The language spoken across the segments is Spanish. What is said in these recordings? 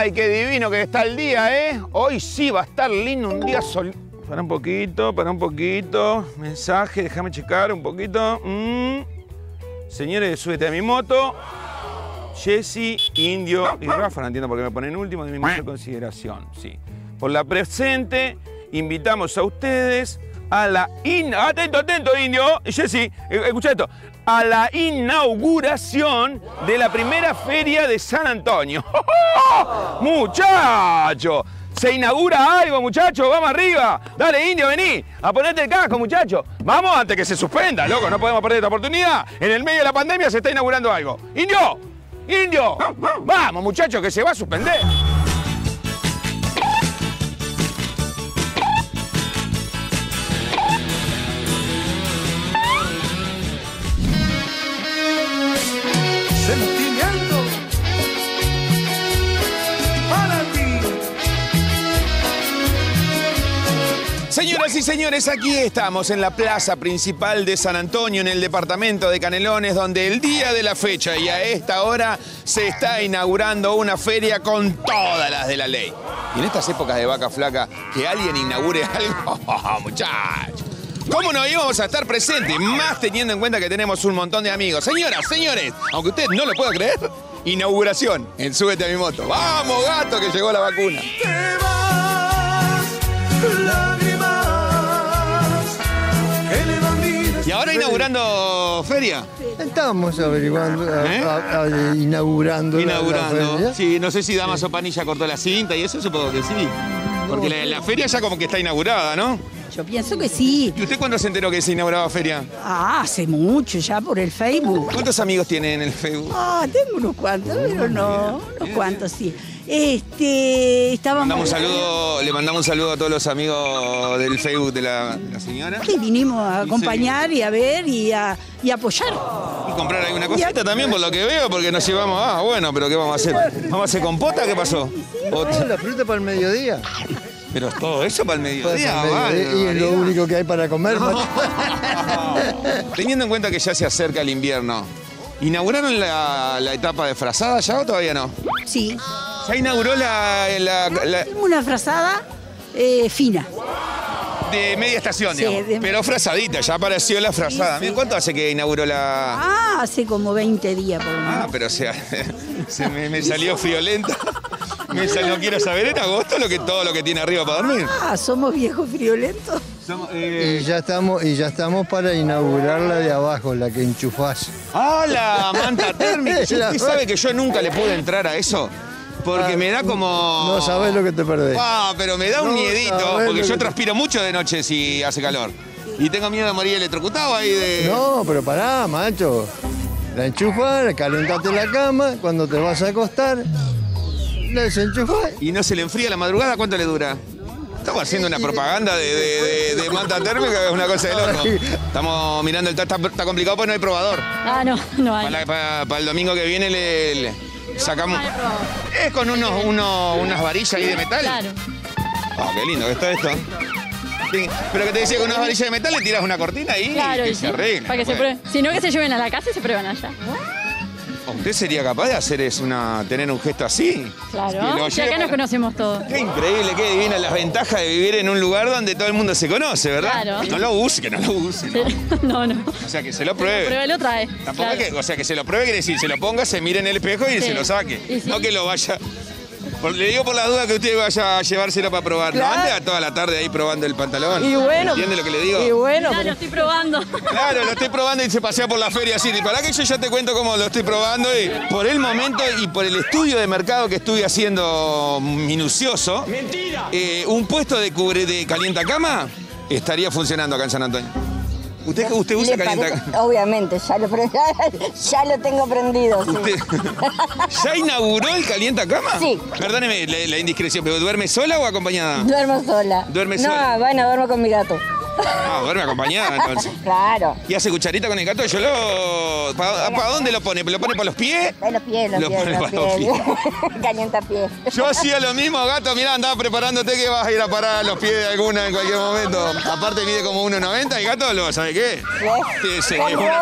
Ay, qué divino que está el día, ¿eh? Hoy sí va a estar lindo, un día sol... Para un poquito. Mensaje, déjame checar un poquito. Señores, súbete a mi moto. Jessy, Indio y Rafa, no entiendo por qué me ponen último, de mi mayor consideración. Sí. Por la presente, invitamos a ustedes a la... Atento, Indio. Jessy, escucha esto. A la inauguración de la primera feria de San Antonio. ¡Muchacho! Se inaugura algo, muchacho, vamos arriba. Dale, Indio, vení, a ponerte el casco, muchacho. Vamos antes que se suspenda, loco, no podemos perder esta oportunidad. En el medio de la pandemia se está inaugurando algo. ¡Indio! Vamos, muchacho, que se va a suspender. Sentimiento para ti. Señoras y señores, aquí estamos en la plaza principal de San Antonio, en el departamento de Canelones, donde el día de la fecha y a esta hora se está inaugurando una feria con todas las de la ley. Y en estas épocas de vaca flaca, que alguien inaugure algo, muchachos. ¿Cómo no íbamos a estar presentes? Más teniendo en cuenta que tenemos un montón de amigos. Señoras, señores, aunque usted no lo pueda creer, inauguración en Súbete a mi moto. ¡Vamos, gato, que llegó la vacuna! Te vas, lágrimas, que le dan vida. Y ahora inaugurando feria. Estamos averiguando, inaugurando. la feria. Sí, no sé si Damaso Panilla cortó la cinta y eso supongo que sí. Porque la feria ya como que está inaugurada, ¿no? Yo pienso que sí. ¿Y usted cuándo se enteró que se inauguraba feria? Hace mucho, ya por el Facebook. ¿Cuántos amigos tiene en el Facebook? Tengo unos cuantos, pero no. Unos cuantos, sí. Estábamos... Le mandamos un saludo a todos los amigos del Facebook de la señora. Y vinimos a acompañar y a ver y a apoyar. Y comprar alguna cosita también, por lo que veo, porque nos llevamos... bueno, pero ¿qué vamos a hacer? ¿Vamos a hacer compota? ¿Qué pasó? La fruta para el mediodía. Pero todo eso para el mediodía, y es lo único que hay para comer. Teniendo en cuenta que ya se acerca el invierno, ¿inauguraron la etapa de frazada ya o todavía no? Sí. Ya inauguró Una frazada fina. de media estación, Sí, digamos. Pero frazadita, ya apareció la frazada. Sí. ¿Cuánto hace que inauguró la...? Hace como 20 días por lo menos. Pero me salió friolenta. No quiero saber en agosto todo lo que tiene arriba para dormir. Somos viejos friolentos. Y ya estamos para inaugurar la de abajo, la que enchufás. La manta térmica. ¿Usted sabe que yo nunca le pude entrar a eso? Porque me da como... No sabés lo que te perdés. Pero me da un miedito, porque yo transpiro mucho de noche si hace calor. Y tengo miedo de morir electrocutado ahí de... No, pero pará, macho. La enchufás, calentate la cama, cuando te vas a acostar, la desenchufás. ¿Y no se le enfría la madrugada? ¿Cuánto le dura? Estamos haciendo una propaganda de manta térmica, es una cosa de loco. Estamos mirando está complicado porque no hay probador. No hay. Para el domingo que viene le sacamos... ¿Es con unas varillas ahí de metal? Claro. Qué lindo que está esto. Sí, pero que te decía, con unas varillas de metal le tiras una cortina ahí Claro, y que y se sí, arregle. para que se prueben. Si no, que se lleven a la casa y se prueban allá. ¿Usted sería capaz de hacer tener un gesto así? Claro. Y acá nos conocemos todos. Qué increíble, qué divina las ventajas de vivir en un lugar donde todo el mundo se conoce, ¿verdad? Claro. No lo use, que no lo use. No. O sea, que se lo pruebe. Pruebe lo trae. Tampoco Claro. o sea, que se lo pruebe quiere decir, se lo ponga, se mire en el espejo y se lo saque. Y sí. No que lo vaya... Le digo por la duda que usted vaya a llevárselo para probar. Claro. No ande a toda la tarde ahí probando el pantalón. Y bueno. ¿Entiende lo que le digo? Y bueno, Claro, lo estoy probando. Claro, lo estoy probando y se pasea por la feria así. Y para que yo ya te cuento cómo lo estoy probando. Y por el momento y por el estudio de mercado que estoy haciendo minucioso, un puesto de calientacama estaría funcionando acá en San Antonio. ¿Usted usa calientacama? Obviamente, ya lo tengo prendido. Sí. ¿Ya inauguró el calientacama? Sí. Perdóneme la indiscreción, ¿pero duerme sola o acompañada? Duermo sola. ¿Duerme no, sola? bueno, duermo con mi gato. Ah, duerme acompañada entonces. Claro. ¿Y hace cucharita con el gato? Yo lo... ¿Para dónde lo pone? ¿Lo pone por los pies? Los pies, Lo pone para los pies. Calienta pies. Yo hacía lo mismo, gato. Mirá, andaba preparándote que vas a ir a parar a los pies de alguna en cualquier momento. Aparte mide como 1,90 y gato, ¿sabe qué? Es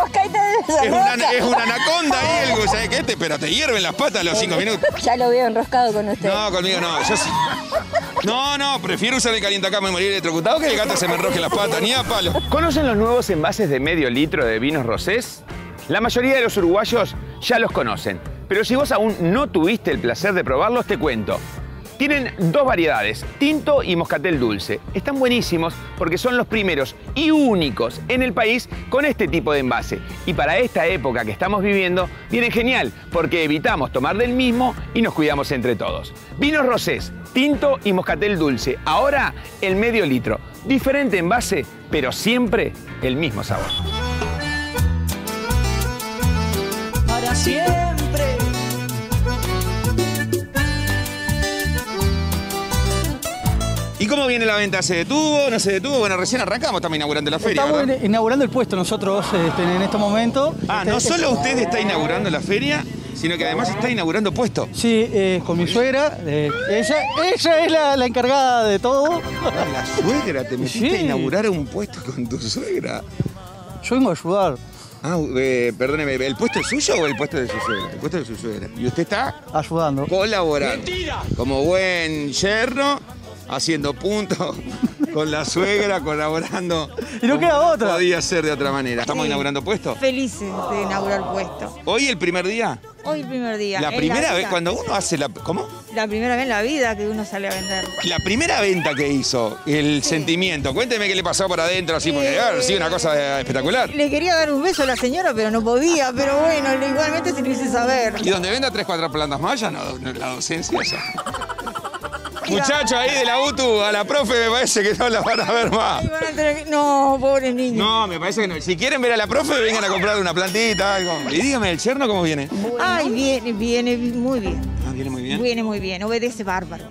una anaconda ahí, ¿sabe qué? Pero te hierven las patas a los 5 minutos. Ya lo veo enroscado con usted. No, conmigo no, yo sí. No, prefiero usar el calientacama y morir electrocutado que el gato se me enroje las patas, ni a palo. ¿Conocen los nuevos envases de medio litro de vinos rosés? La mayoría de los uruguayos ya los conocen, pero si vos aún no tuviste el placer de probarlos, te cuento. Tienen dos variedades, tinto y moscatel dulce. Están buenísimos porque son los primeros y únicos en el país con este tipo de envase. Y para esta época que estamos viviendo, vienen genial porque evitamos tomar del mismo y nos cuidamos entre todos. Vinos rosés, tinto y moscatel dulce. Ahora el medio litro. Diferente envase, pero siempre el mismo sabor. Para siempre. ¿Y cómo viene la venta? ¿Se detuvo? ¿No se detuvo? Bueno, recién arrancamos, estamos inaugurando la feria, Estamos ¿verdad? inaugurando el puesto nosotros en este momento. Ah, no solo usted está inaugurando la feria, sino que además está inaugurando puesto. Sí, con mi suegra. Ella es la encargada de todo. La suegra, te metiste a inaugurar un puesto con tu suegra. Yo vengo a ayudar. Ah, perdóneme, ¿el puesto es suyo o el puesto de su suegra? El puesto de su suegra. ¿Y usted está? Ayudando. Colaborando. ¡Mentira! Como buen yerno, haciendo puntos con la suegra, colaborando. Y no queda otra. Podía ser de otra manera. ¿Estamos inaugurando puesto? Felices de inaugurar puesto. ¿Hoy el primer día? Hoy el primer día. La primera vez, cuando uno hace la... ¿Cómo? La primera vez en la vida que uno sale a vender. La primera venta que hizo, el sentimiento. Cuénteme qué le pasó por adentro, así, porque sí, una cosa espectacular. Le quería dar un beso a la señora, pero no podía. Pero bueno, igualmente se lo hice saber. ¿Y donde venda 3, 4 plantas más, ya no, la docencia ya? Muchachos ahí de la UTU, a la profe me parece que no la van a ver más. No, pobre niño. No, me parece que no. Si quieren ver a la profe, vengan a comprar una plantita, algo. Y dígame, ¿el yerno cómo viene? Ay, viene muy bien. Ah, viene muy bien. Viene muy bien, obedece bárbaro.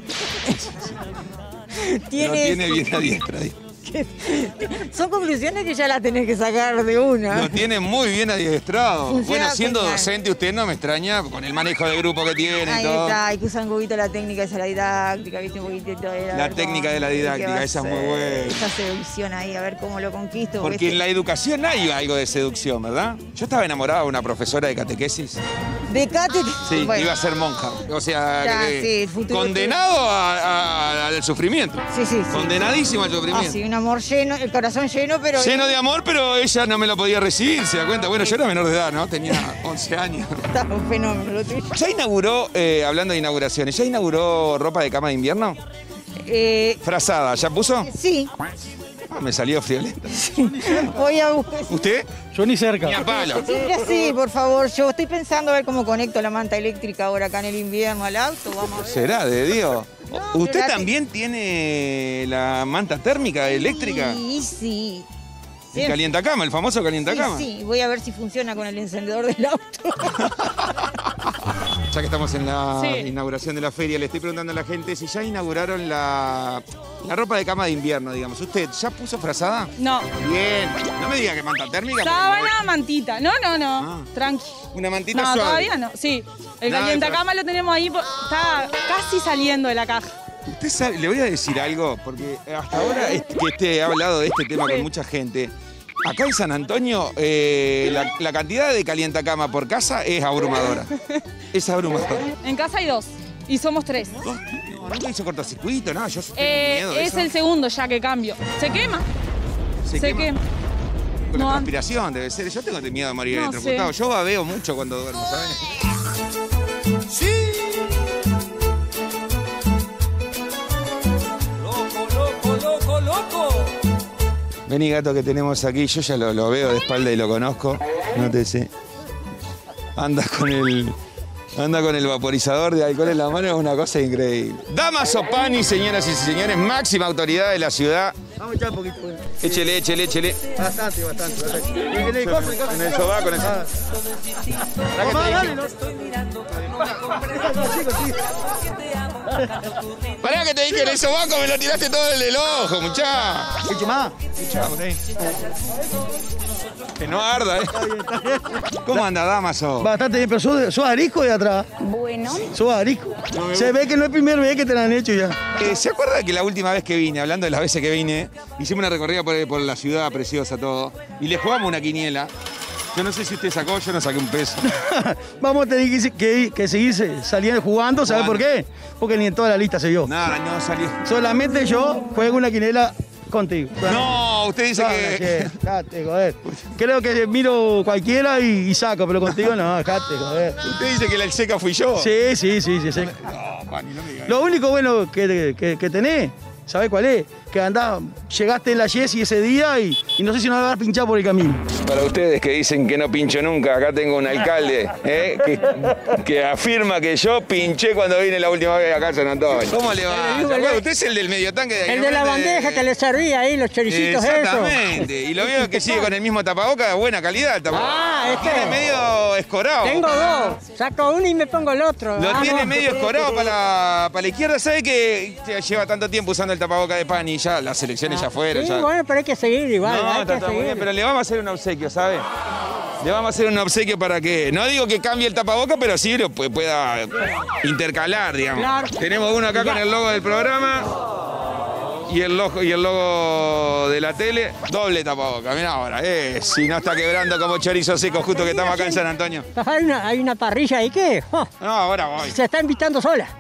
Lo tiene bien a diestra. Son conclusiones que ya las tenés que sacar de una. Lo tiene muy bien adiestrado. Funciona Bueno, siendo genial. docente, usted no me extraña con el manejo de grupo que tiene Ahí y todo. está, hay que usar un poquito la técnica esa, la didáctica, viste, un poquitito de La técnica de la didáctica, esa es muy buena. Esa seducción ahí, a ver cómo lo conquisto. Porque en la educación hay algo de seducción, ¿verdad? Yo estaba enamorado de una profesora de catequesis. De Cate. Sí, bueno. iba a ser monja. O sea, Ya, sí, el futuro condenado al sufrimiento. Sí, sí, sí. Condenadísimo al sufrimiento. Ah, sí, un amor lleno, el corazón lleno, pero... Lleno de amor, pero ella no me lo podía recibir, ¿se da cuenta? Bueno, yo era menor de edad, ¿no? Tenía 11 años. Está un fenómeno lo tuyo. ¿Ya inauguró, hablando de inauguraciones, ya inauguró ropa de cama de invierno? Frazada, ¿ya puso? Sí. Ah, me salió friolenta. Voy a buscar. ¿Usted? Yo ni cerca. Ni a palo. Sí, por favor, yo estoy pensando a ver cómo conecto la manta eléctrica ahora acá en el invierno al auto, vamos a ver. ¿Será de Dios? ¿Usted fíjate. también tiene la manta térmica eléctrica? Sí, sí. El calientacama, el famoso calientacama. Sí, voy a ver si funciona con el encendedor del auto. Ya que estamos en la Sí. inauguración de la feria, le estoy preguntando a la gente si ya inauguraron la ropa de cama de invierno, digamos. ¿Usted ya puso frazada? No. Bien. No me diga que manta térmica. Sábana, mantita. No. Ah. Tranqui. Una mantita No, suave. todavía no. Sí. El Nada de calientacama lo tenemos ahí. Está casi saliendo de la caja. Usted sabe, le voy a decir algo, porque hasta ahora que he hablado de este tema con mucha gente. Acá en San Antonio, la cantidad de calientacama por casa es abrumadora. Es abrumadora. En casa hay 2. Y somos 3. No, nunca hizo cortocircuito, no, yo tengo miedo de Es eso. el segundo ya que cambio. Se quema. Se quema. Con la No, transpiración debe ser. Yo tengo miedo de morir No electrocutado. sé. Yo babeo mucho cuando duermo, ¿sabes? Sí. Loco, loco. Vení, gato, que tenemos aquí. Yo ya lo veo de espalda y lo conozco. Nótese. Anda con el vaporizador de alcohol en la mano, es una cosa increíble. Damaso Pani, señoras y señores, máxima autoridad de la ciudad. Vamos a echar un poquito. Échele. Bastante. En el sobaco, en el sobaco. Dale, no. Pará que te dije en el sobaco, me lo tiraste todo en el ojo, muchacho. Eche más. Que no arda, ¿Cómo anda, Damaso? Bastante bien, pero sos arisco de atrás. Bueno. Sos arisco. Se ve que no es primer vez que te la han hecho ya. ¿Se acuerda que la última vez que vine, hablando de las veces que vine, hicimos una recorrida por la ciudad preciosa, todo, y le jugamos una quiniela? Yo no sé si usted sacó, yo no saqué un peso. Vamos a tener que seguir saliendo jugando, ¿sabes por qué? Porque ni en toda la lista se vio. Nada, no salió. Solamente yo juego una quinela contigo. No, usted dice que... Date, joder. Creo que miro cualquiera y saco, pero contigo no, date, joder. Usted dice que el seca fui yo. Sí. No, Pani, no me diga. Lo único bueno que tenés, ¿sabés cuál es? Que llegaste en la Yesi ese día y no sé si nos vas a pinchar por el camino. Para ustedes que dicen que no pincho nunca, acá tengo un alcalde que afirma que yo pinché cuando vine la última vez acá a San Antonio. ¿Cómo le va? Usted es el del medio tanque de ahí. El de la bandeja que le servía ahí, los choricitos esos. Exactamente. Y lo veo que sigue con el mismo tapaboca de buena calidad el tapaboca. Tiene medio escorado. Tengo dos. Saco uno y me pongo el otro. Lo tiene medio escorado para la izquierda. ¿Sabe que lleva tanto tiempo usando el tapaboca de Pani? Ya las elecciones ya fueron. Sí, bueno, pero hay que seguir igual. No, está todo muy bien, pero le vamos a hacer un obsequio, ¿sabe? Le vamos a hacer un obsequio para que, no digo que cambie el tapaboca, pero sí lo pueda intercalar, digamos. Claro. Tenemos uno acá con el logo del programa y el logo de la tele, doble tapaboca. Mirá ahora, si no está quebrando como chorizo seco justo que estamos acá en San Antonio. Hay una parrilla ahí que no, ahora voy. Se está invitando sola.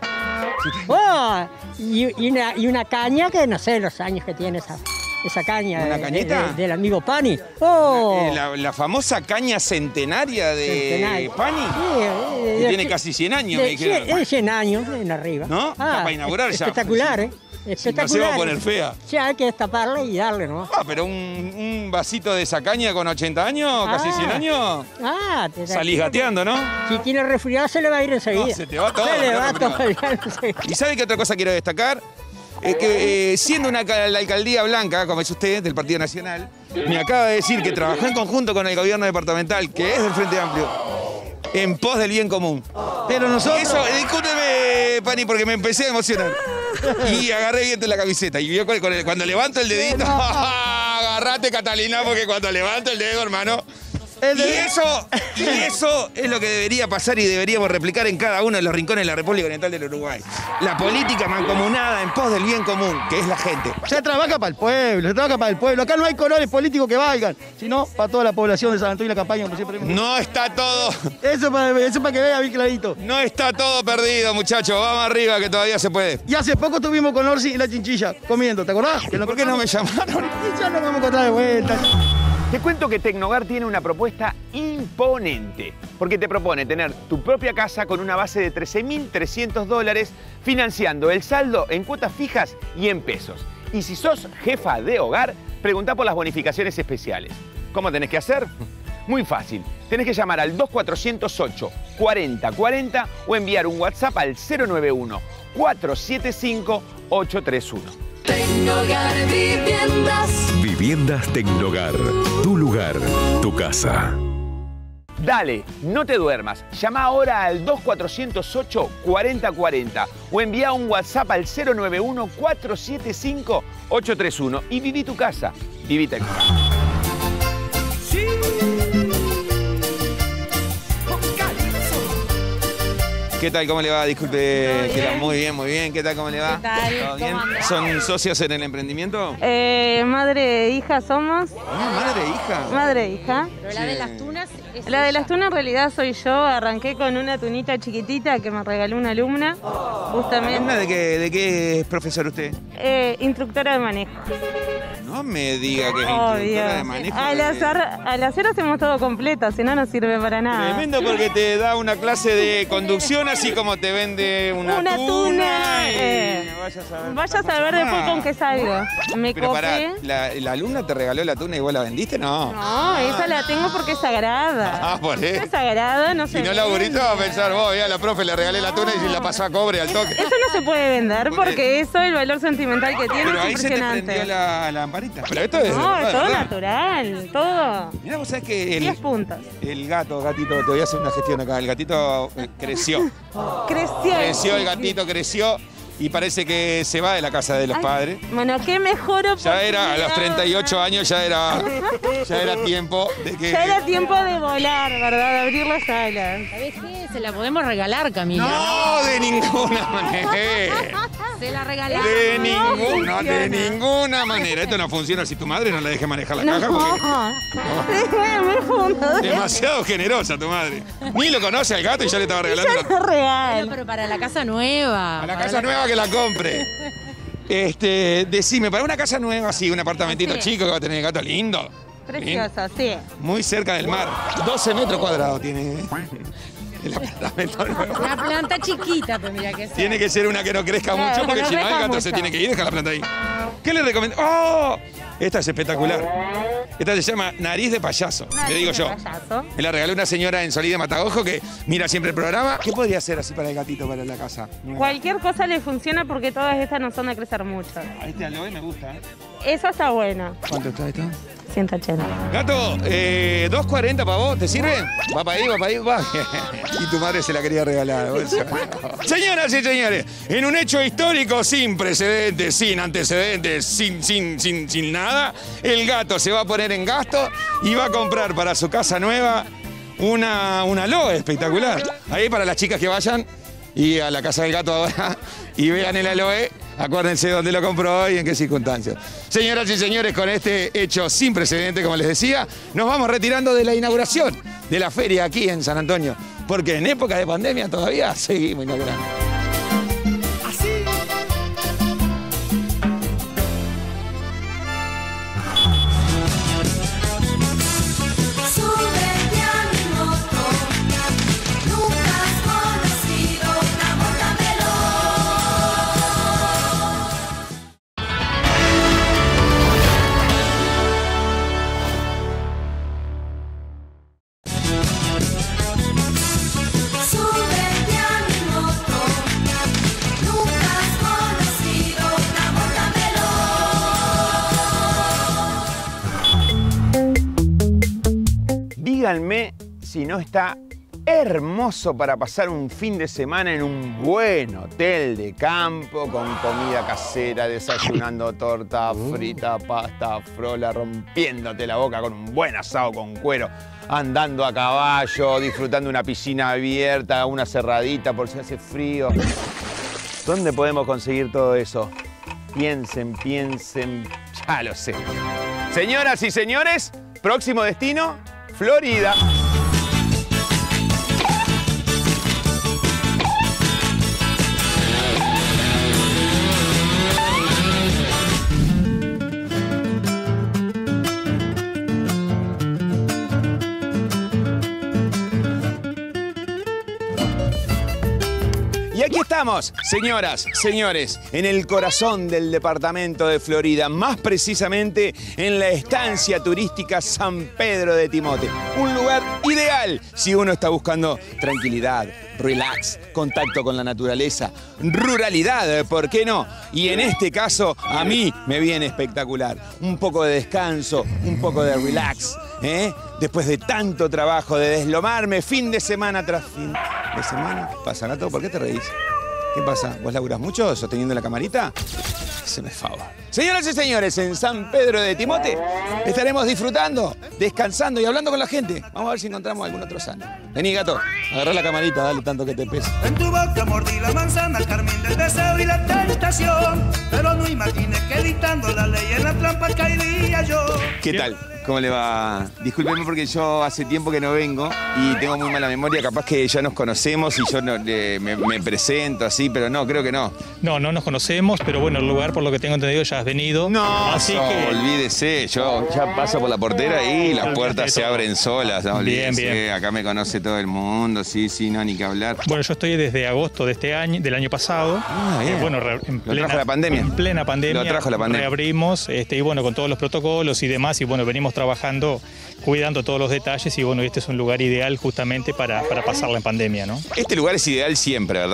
Y una caña que no sé los años que tiene esa caña. ¿Una cañita? Del amigo Pani. La famosa caña centenaria de Pani. Sí, tiene casi 100 años, me dijeron. Es 100 años en arriba. ¿No? Está para inaugurar ya. Espectacular, Espectacular. No se va a poner fea. Ya hay que destaparla y darle, ¿no? Pero un vasito de esa caña con 80 años, casi 100 años. Salís gateando, ¿no? Si tiene resfriado se le va a ir enseguida. No, se te va todo. Se le va todo. ¿Y sabe qué otra cosa quiero destacar? Es que siendo la alcaldía blanca, como es usted, del Partido Nacional, me acaba de decir que trabajó en conjunto con el gobierno departamental, que es del Frente Amplio, en pos del bien común. Pero nosotros... Eso, discúlpeme, Pani, porque me empecé a emocionar. Y agarré viento en la camiseta. Y vio cuando levanto el dedito, agarrate, Catalina, porque cuando levanto el dedo, hermano... Y eso es lo que debería pasar y deberíamos replicar en cada uno de los rincones de la República Oriental del Uruguay. La política mancomunada en pos del bien común, que es la gente. Se trabaja para el pueblo, Acá no hay colores políticos que valgan, sino para toda la población de San Antonio y la campaña. Como siempre. No está todo... Eso para que vea bien clarito. No está todo perdido, muchachos. Vamos arriba, que todavía se puede. Y hace poco estuvimos con Orsi y la Chinchilla comiendo, ¿te acordás? ¿Por qué no me llamaron? Y ya nos vamos a encontrar de vuelta. Te cuento que Tecnogar tiene una propuesta imponente, porque te propone tener tu propia casa con una base de $13.300, financiando el saldo en cuotas fijas y en pesos. Y si sos jefa de hogar, preguntá por las bonificaciones especiales. ¿Cómo tenés que hacer? Muy fácil. Tenés que llamar al 2408 4040 o enviar un WhatsApp al 091 475 831. Tecnogar Viviendas. Viviendas Tecnogar. Tu lugar, tu casa. Dale, no te duermas. Llama ahora al 2408 4040 o envía un WhatsApp al 091 475 831 y viví tu casa. Viví Tecnogar. Sí. ¿Qué tal? ¿Cómo le va? Disculpe, que era muy bien. ¿Qué tal? ¿Cómo le va? ¿Qué tal? ¿Todo bien? ¿Cómo anda? ¿Son socios en el emprendimiento? Madre e hija somos. ¿Madre e hija? Madre e hija. Pero la de las tunas es La de ella. las tunas en realidad soy yo. Arranqué con una tunita chiquitita que me regaló una alumna. Justamente. ¿Alumna de qué es profesor usted? Instructora de manejo. No me diga que es Obvio. instructora de manejo. Al hacer hacemos todo completo, si no, no sirve para nada. Tremendo, porque te da una clase de conducción, así como te vende una tuna. Vaya a saber después con qué salgo. Me Pero copé. pará, ¿la alumna te regaló la tuna y vos la vendiste? No. No, esa la tengo porque es sagrada. Ah, por eso. Es sagrada, no se Si no vende. laburito, va a pensar, vos, ya a la profe le regalé la tuna y la pasó a cobre al toque. Eso no se puede vender porque eso, el valor sentimental que tiene, Pero es ahí se te impresionante. prendió la lamparita. Pero esto es No, de es todo verdad. natural, todo. Mirá, vos sabés que 10 puntos. el gatito, te voy a hacer una gestión acá. El gatito creció. Creció. Creció, el gatito creció. y parece que se va de la casa de los padres. Bueno, qué mejor oportunidad. Ya era, a los 38 años ya era tiempo de que... Ya era tiempo de volar, ¿verdad? De abrir las alas. ¿Sabés qué? Se la podemos regalar, Camila. No, de ninguna manera. Se la regalamos. De ninguna manera. Esto no funciona si tu madre no la deja manejar la caja porque... Demasiado generosa tu madre. Ni lo conoce al gato y ya le estaba regalando. Ya lo regalo. Pero para la casa nueva. A la casa nueva que la compre. Decime, para una casa nueva, sí, un apartamentito chico que va a tener el gato lindo. Precioso, sí. Muy cerca del mar. 12 metros cuadrados tiene el apartamento nuevo. Una planta chiquita tendría que ser. Tiene que ser una que no crezca mucho porque si no el gato se tiene que ir y deja la planta ahí. ¿Qué le recomiendo? ¡Oh! Esta es espectacular. Esta se llama nariz de payaso, le digo yo. Me la regaló una señora en Solí de Matagojo que mira siempre el programa. ¿Qué podría hacer así para el gatito, para la casa nueva? Cualquier cosa le funciona porque todas estas no son de crecer mucho. Este aloe me gusta, ¿eh? Eso está bueno. ¿Cuánto está esto? 180. Gato, 2.40 para vos, ¿te sirve? Va para ahí, va. Y tu madre se la quería regalar. Señoras y señores, en un hecho histórico sin precedentes, sin antecedentes, sin nada, el gato se va a poner en gasto y va a comprar para su casa nueva una aloe espectacular. Ahí para las chicas que vayan y a la casa del gato ahora y vean el aloe. Acuérdense dónde lo compró y en qué circunstancias. Señoras y señores, con este hecho sin precedente, como les decía, nos vamos retirando de la inauguración de la feria aquí en San Antonio, porque en época de pandemia todavía seguimos inaugurando. Díganme si no está hermoso para pasar un fin de semana en un buen hotel de campo con comida casera, desayunando torta frita, pasta, frola, rompiéndote la boca con un buen asado con cuero, andando a caballo, disfrutando una piscina abierta, una cerradita por si hace frío. ¿Dónde podemos conseguir todo eso? Piensen, ya lo sé. Señoras y señores, próximo destino, Florida. Y aquí estamos, señoras, señores, en el corazón del departamento de Florida, más precisamente en la estancia turística San Pedro de Timote. Un lugar ideal si uno está buscando tranquilidad, relax, contacto con la naturaleza, ruralidad, ¿por qué no? Y en este caso, a mí me viene espectacular. Un poco de descanso, un poco de relax, ¿eh? Después de tanto trabajo, de deslomarme fin de semana tras fin de semana. ¿Qué pasa, Gato? ¿Por qué te reís? ¿Qué pasa? ¿Vos laburás mucho sosteniendo la camarita? Se me favor. Señoras y señores, en San Pedro de Timote estaremos disfrutando, descansando y hablando con la gente. Vamos a ver si encontramos algún otro sano. Vení, Gato, agarrá la camarita, dale tanto que te pesa. En tu boca mordí la manzana, el carmín del deseo y la tentación. Pero no imaginé que dictando la ley en la trampa caería yo. ¿Qué tal? ¿Cómo le va? Discúlpeme porque yo hace tiempo que no vengo y tengo muy mala memoria. Capaz que ya nos conocemos y yo me presento así, pero no, creo que no. No nos conocemos, pero bueno, el lugar por lo que tengo entendido ya has venido. No, así que olvídese, yo ya paso por la portera y las puertas se abren solas. No, olvídese, bien. Acá me conoce todo el mundo, sí, no, ni que hablar. Bueno, yo estoy desde agosto de este año, del año pasado. Bueno, ¿Lo trajo la pandemia? En plena pandemia. Lo trajo la pandemia. Reabrimos, y bueno, con todos los protocolos y demás, y bueno, venimos trabajando, cuidando todos los detalles, y bueno, este es un lugar ideal justamente para pasarla en pandemia, ¿no? Este lugar es ideal siempre, ¿verdad?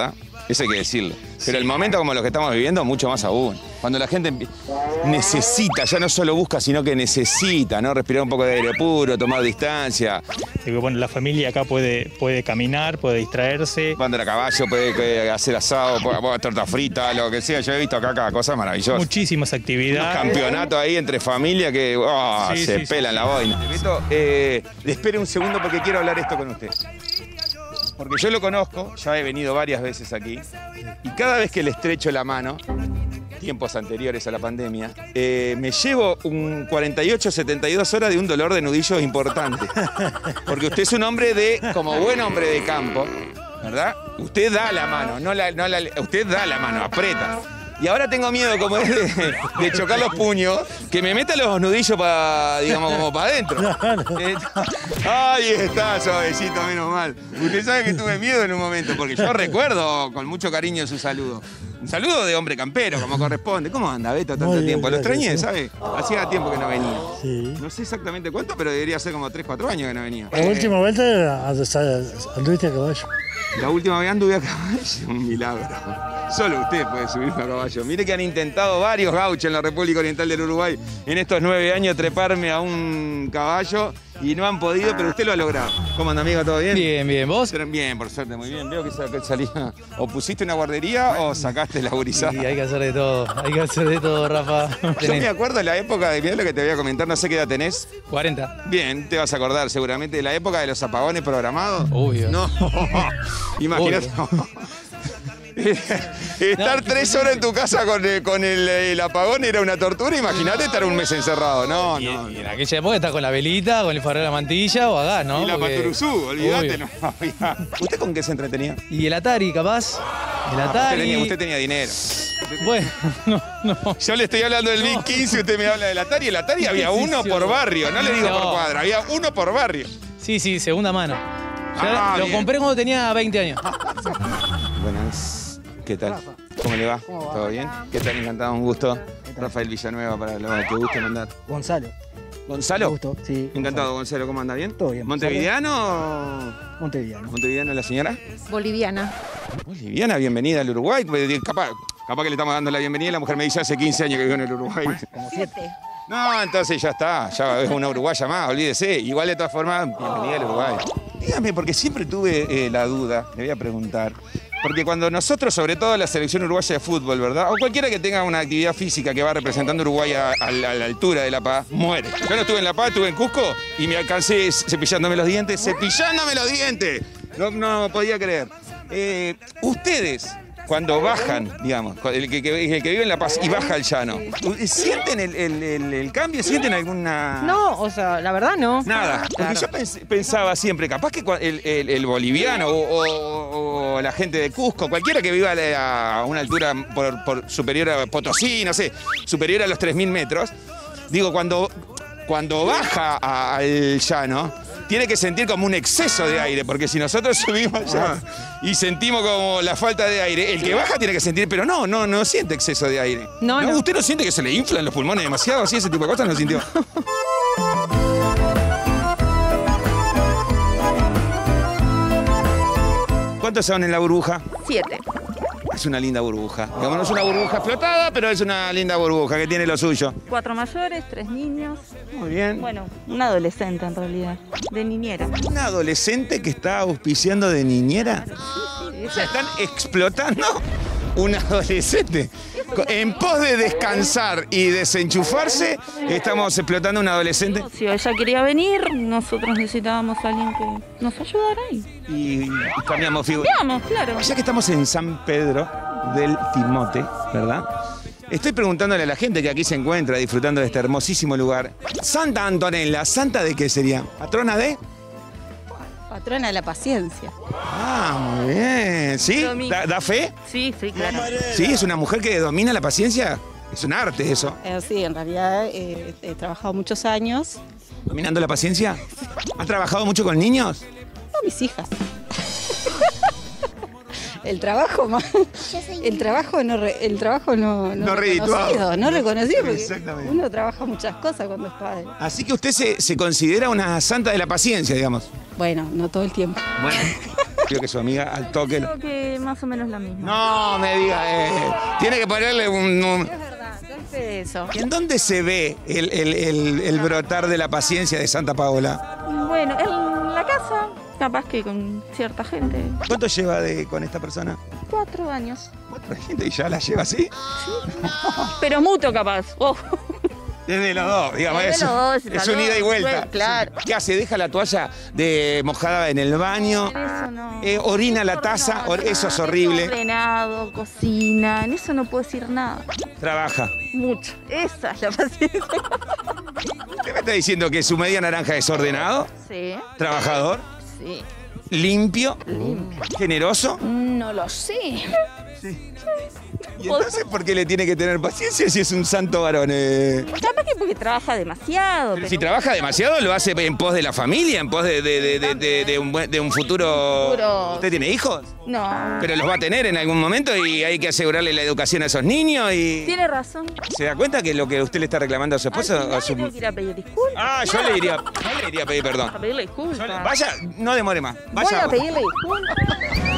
Eso hay que decirlo. Pero el momento como los que estamos viviendo, mucho más aún. Cuando la gente necesita, ya no solo busca, sino que necesita, ¿no? Respirar un poco de aire puro, tomar distancia. Digo, bueno, la familia acá puede caminar, puede distraerse. Puede andar a caballo, puede hacer asado, puede torta frita, lo que sea. Yo he visto acá cada cosa maravillosa. Muchísimas actividades. Un campeonato ahí entre familia que se pelan la boina. Beto, espere un segundo porque quiero hablar esto con usted. Porque yo lo conozco, ya he venido varias veces aquí, y cada vez que le estrecho la mano, tiempos anteriores a la pandemia, me llevo un 48, 72 horas de un dolor de nudillo importante. Porque usted es un hombre como buen hombre de campo, ¿verdad? Usted da la mano, usted da la mano, aprieta. Y ahora tengo miedo, como es de chocar los puños, que me meta los nudillos como para adentro. Ahí está, suavecito, menos mal. Usted sabe que tuve miedo en un momento, porque yo recuerdo con mucho cariño su saludo. Un saludo de hombre campero, como corresponde. ¿Cómo anda, Beto, tanto tiempo? Lo extrañé, ¿sabe? Hacía tiempo que no venía. Sí. No sé exactamente cuánto, pero debería ser como 3, 4 años que no venía. La última vuelta anduviste a caballo. La última vez anduve a caballo, un milagro. Solo usted puede subirme a caballo. Mire que han intentado varios gauchos en la República Oriental del Uruguay en estos 9 años treparme a un caballo y no han podido, pero usted lo ha logrado. ¿Cómo anda, amigo? ¿Todo bien? Bien, bien. ¿Vos? Bien, por suerte, muy bien. Veo que salía. ¿O pusiste una guardería o sacaste la gurizada? Sí, hay que hacer de todo. Hay que hacer de todo, Rafa. Yo me acuerdo de la época, mirá lo que te voy a comentar, no sé qué edad tenés. 40. Bien, te vas a acordar seguramente de la época de los apagones programados. Obvio. No, imagínate. Estar 3 horas en tu casa con el apagón era una tortura, imagínate estar un mes encerrado. No. Y en aquella época estás con la velita, con el farol de la mantilla o acá, ¿no? Y la Paturuzú, olvídate, no había. ¿Usted con qué se entretenía? Y el Atari, capaz. El Atari. Usted tenía dinero. Bueno, no. Yo le estoy hablando del Big 15 y usted me habla del Atari. El Atari había uno por barrio, no le digo por cuadra, había uno por barrio. Sí, segunda mano. Lo compré cuando tenía 20 años. Buenas. ¿Qué tal? ¿Cómo le va? ¿Todo bien? ¿Qué tal? Encantado, un gusto. Rafael Villanueva, para lo que guste mandar. Gonzalo. ¿Gonzalo? Me gustó, sí. Encantado, Gonzalo. ¿Cómo anda? ¿Bien? Todo bien. ¿Montevideano? Montevideano. ¿Montevideano la señora? Boliviana. Boliviana, bienvenida al Uruguay. Capaz que le estamos dando la bienvenida. La mujer me dice hace 15 años que vive en el Uruguay. Como 7. No, entonces ya está. Ya es una uruguaya más, olvídese. Igual de todas formas, bienvenida al Uruguay. Dígame, porque siempre tuve la duda, le voy a preguntar. Porque cuando nosotros, sobre todo la selección uruguaya de fútbol, ¿verdad? O cualquiera que tenga una actividad física que va representando a Uruguay a la altura de La Paz, muere. Yo no estuve en La Paz, estuve en Cusco y me alcancé cepillándome los dientes. ¡Cepillándome los dientes! No podía creer. Ustedes, cuando bajan, digamos, el que vive en La Paz y baja al llano, ¿sienten el cambio? ¿Sienten alguna...? No, o sea, la verdad no. Nada. Porque yo pensaba siempre, capaz que el boliviano o la gente de Cusco, cualquiera que viva a una altura por superior a Potosí, no sé, superior a los 3.000 metros, digo, cuando baja al llano, tiene que sentir como un exceso de aire, porque si nosotros subimos allá y sentimos como la falta de aire, el que baja tiene que sentir, pero no siente exceso de aire. No. ¿Usted no siente que se le inflan los pulmones demasiado, así, ese tipo de cosas? ¿No sintió? ¿Cuántos son en la burbuja? 7. Es una linda burbuja. Digamos, no es una burbuja explotada, pero es una linda burbuja que tiene lo suyo. 4 mayores, 3 niños. Muy bien. Bueno, una adolescente en realidad, de niñera. ¿Una adolescente que está auspiciando de niñera? Sí. O sea, están explotando una adolescente. En pos de descansar y desenchufarse, estamos explotando una adolescente. Si ella quería venir, nosotros necesitábamos a alguien que nos ayudara ahí. Y cambiamos figura. Cambiamos, claro. Ya que estamos en San Pedro del Timote, ¿verdad? Estoy preguntándole a la gente que aquí se encuentra disfrutando de este hermosísimo lugar. Santa Antonella, ¿santa de qué sería? ¿Patrona de? Patrona de la paciencia. Ah, muy bien. ¿Sí? ¿Da fe? Sí, claro. ¿Sí? ¿Es una mujer que domina la paciencia? Es un arte eso. Sí, en realidad he trabajado muchos años. ¿Dominando la paciencia? ¿Has trabajado mucho con niños? No, mis hijas. El trabajo más. El trabajo no redituado. No reconocido, porque exactamente. Uno trabaja muchas cosas cuando es padre. Así que usted se considera una santa de la paciencia, digamos. Bueno, no todo el tiempo. Bueno. Creo que su amiga al toque. Creo que más o menos lo mismo. No, me diga, tiene que ponerle un... Es verdad, yo sé de eso. ¿En dónde se ve el brotar de la paciencia de Santa Paola? Bueno, en la casa, capaz que con cierta gente. ¿Cuánto lleva con esta persona? 4 años. ¿Y ya la lleva así? Pero mutuo capaz. Oh. Desde los dos, digamos, Desde los dos, es un ida y vuelta. Claro. ¿Qué hace? ¿Deja la toalla mojada en el baño? Eso no. ¿Orina la taza? Eso es horrible. Ordenado, cocina, en eso no puedo decir nada. Trabaja. Mucho. Esa es la paciencia. ¿Usted me está diciendo que su media naranja es ordenado? Sí. ¿Trabajador? Sí. ¿Limpio? ¿Generoso? No lo sé. ¿Y entonces por qué le tiene que tener paciencia si es un santo varón? Capaz que porque trabaja demasiado. Pero si trabaja demasiado, lo hace en pos de la familia, en pos de un futuro... ¿Usted tiene hijos? No. Pero los va a tener en algún momento y hay que asegurarle la educación a esos niños y... Tiene razón. ¿Se da cuenta que lo que usted le está reclamando a su esposo... Tengo que ir a pedir disculpas. yo le iría a pedir perdón. A pedirle disculpas. Vaya, no demore más. Vaya. Voy a pedirle disculpas.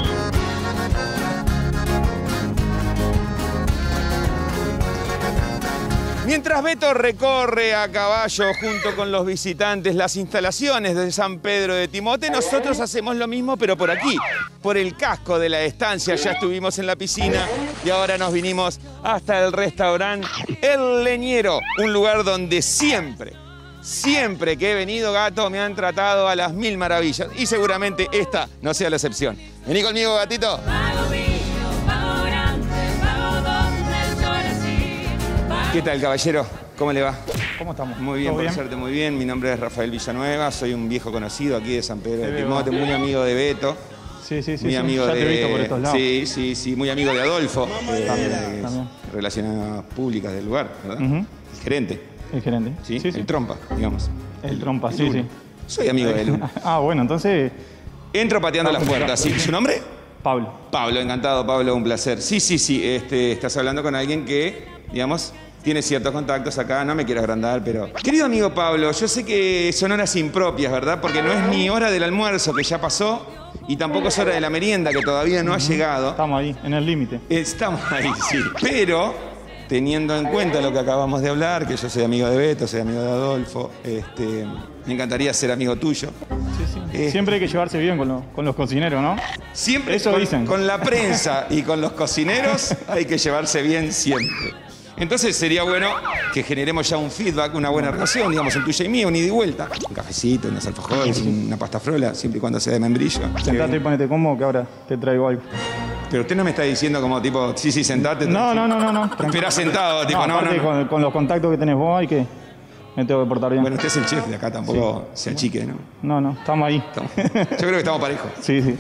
Mientras Beto recorre a caballo junto con los visitantes las instalaciones de San Pedro de Timote, nosotros hacemos lo mismo, pero por aquí, por el casco de la estancia. Ya estuvimos en la piscina y ahora nos vinimos hasta el restaurante El Leñero, un lugar donde siempre que he venido, gato, me han tratado a las mil maravillas. Y seguramente esta no sea la excepción. Vení conmigo, gatito. ¿Qué tal, caballero? ¿Cómo le va? ¿Cómo estamos? Muy bien, ¿Todo por bien? suerte, muy bien. Mi nombre es Rafael Villanueva, soy un viejo conocido aquí de San Pedro de Timote, muy amigo de Beto. Sí, muy amigo ya de... te he visto por estos lados. Sí, muy amigo de Adolfo, También. Relaciones públicas del lugar, ¿verdad? El gerente. El gerente. Sí, el trompa, digamos. El trompa, sí. Soy amigo de él. Bueno, entonces... Entro pateando las puertas, ¿sí? ¿Su nombre? Pablo. Pablo, encantado, Pablo, un placer. Sí, estás hablando con alguien que, digamos, tiene ciertos contactos acá, no me quiero agrandar, pero... Querido amigo Pablo, yo sé que son horas impropias, ¿verdad? Porque no es ni hora del almuerzo, que ya pasó, y tampoco es hora de la merienda, que todavía no ha llegado. Estamos ahí, en el límite. Estamos ahí, sí. Pero, teniendo en cuenta lo que acabamos de hablar, que yo soy amigo de Beto, soy amigo de Adolfo, me encantaría ser amigo tuyo. Sí. Siempre hay que llevarse bien con los cocineros, ¿no? Siempre eso dicen. Con la prensa y con los cocineros hay que llevarse bien siempre. Entonces sería bueno que generemos ya un feedback, una buena relación, digamos, en tuya y mía, un ida y vuelta. Un cafecito, unos alfajores, una pasta frola, siempre y cuando sea de membrillo. Sentate y ponete cómodo que ahora te traigo algo. Pero usted no me está diciendo como tipo, sí, sentate. No. Esperá sentado, tipo, no. Con los contactos que tenés vos hay que... Me tengo que portar bien. Bueno, usted es el chef de acá, tampoco se achique, ¿no? No, estamos ahí. Yo creo que estamos parejos. Sí.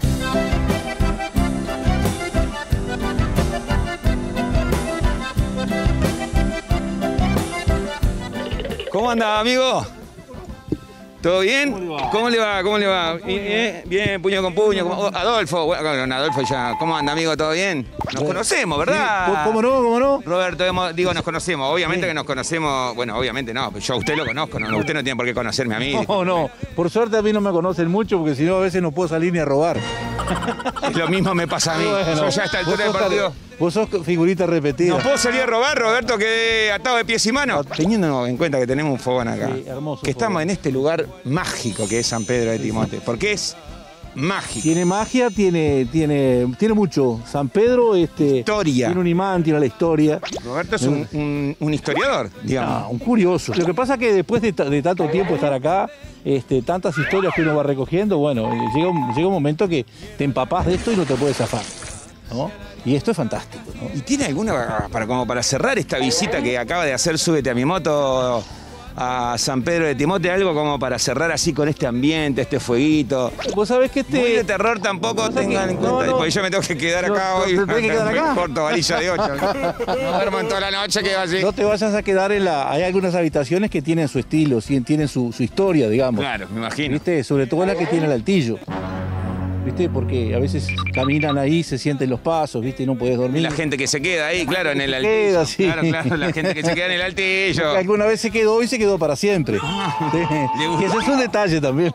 ¿Cómo anda, amigo? ¿Todo bien? ¿Cómo le va? Bien, puño con puño. Adolfo, Adolfo ya. ¿Cómo anda, amigo? ¿Todo bien? Nos conocemos, ¿verdad? Sí. ¿Cómo no? Roberto, nos conocemos. Obviamente que nos conocemos. Bueno, obviamente no. Yo a usted lo conozco. No, usted no tiene por qué conocerme a mí. No. Por suerte a mí no me conocen mucho porque si no a veces no puedo salir ni a robar. Lo mismo me pasa a mí. Bueno, yo ya a esta altura del partido... Vos sos figurita repetida. ¿No puedo salir a robar, Roberto, quedé atado de pies y manos? Teniendo en cuenta que tenemos un fogón acá, hermoso que estamos en este lugar mágico que es San Pedro de Timote, porque es mágico. Tiene magia, tiene mucho. San Pedro historia. Tiene un imán, tiene la historia. Roberto es un historiador, digamos. Un curioso. Lo que pasa es que después de tanto tiempo estar acá, tantas historias que uno va recogiendo, bueno, llega un momento que te empapás de esto y no te puedes zafar, ¿no? Y esto es fantástico, ¿no? ¿Y tiene alguna, para cerrar esta visita que acaba de hacer Súbete a mi moto a San Pedro de Timote, algo como para cerrar así con este ambiente, este fueguito? Vos sabés que Muy de terror tampoco tengan en cuenta, porque yo me tengo que quedar acá hoy. ¿Te tenés que quedar acá? Corto, varilla de 8. No duermo en toda la noche, que va así. No te vayas a quedar hay algunas habitaciones que tienen su estilo, tienen su historia, digamos. Claro, me imagino. ¿Viste? Sobre todo la que tiene el altillo. ¿viste? Porque a veces caminan ahí, se sienten los pasos, ¿viste? Y no puedes dormir. Y la gente que se queda ahí, claro, en el altillo. Queda, sí. Claro, la gente que se queda en el altillo. Porque alguna vez se quedó y se quedó para siempre. Sí. Y ese es un detalle también.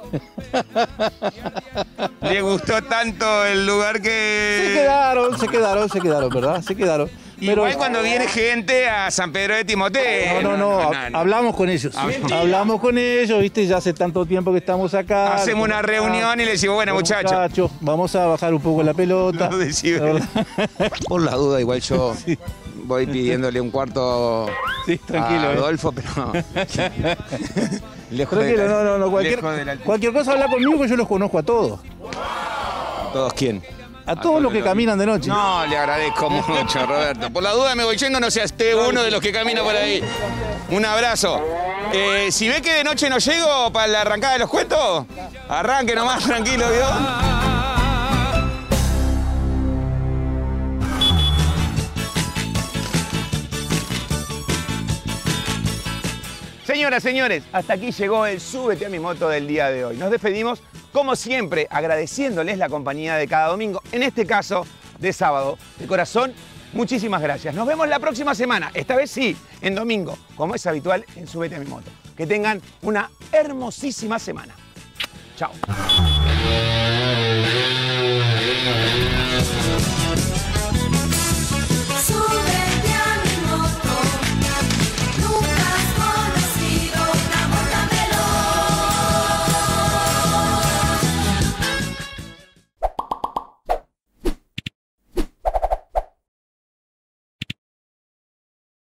Le gustó tanto el lugar que... Se quedaron, ¿verdad? Se quedaron. Pero igual cuando viene gente a San Pedro de Timoteo. No. Hablamos con ellos. Hablamos con ellos, ¿viste? Ya hace tanto tiempo que estamos acá. Hacemos una reunión y le decimos, bueno, muchachos, vamos a bajar un poco la pelota. Por la duda, igual yo voy pidiéndole un cuarto tranquilo, a Adolfo, pero... Tranquilo, no. Cualquier cosa habla conmigo que yo los conozco a todos. ¿Todos quién? A todos los que caminan de noche. No, le agradezco mucho, Roberto. Por la duda me voy yendo, no seas uno de los que camina por ahí. Un abrazo. Si ve que de noche no llego para la arrancada de los cuentos, arranque nomás, tranquilo, ¿vio? Señoras, señores, hasta aquí llegó el Súbete a mi moto del día de hoy. Nos despedimos, como siempre, agradeciéndoles la compañía de cada domingo, en este caso, de sábado. De corazón, muchísimas gracias. Nos vemos la próxima semana, esta vez sí, en domingo, como es habitual en Súbete a mi moto. Que tengan una hermosísima semana. Chao.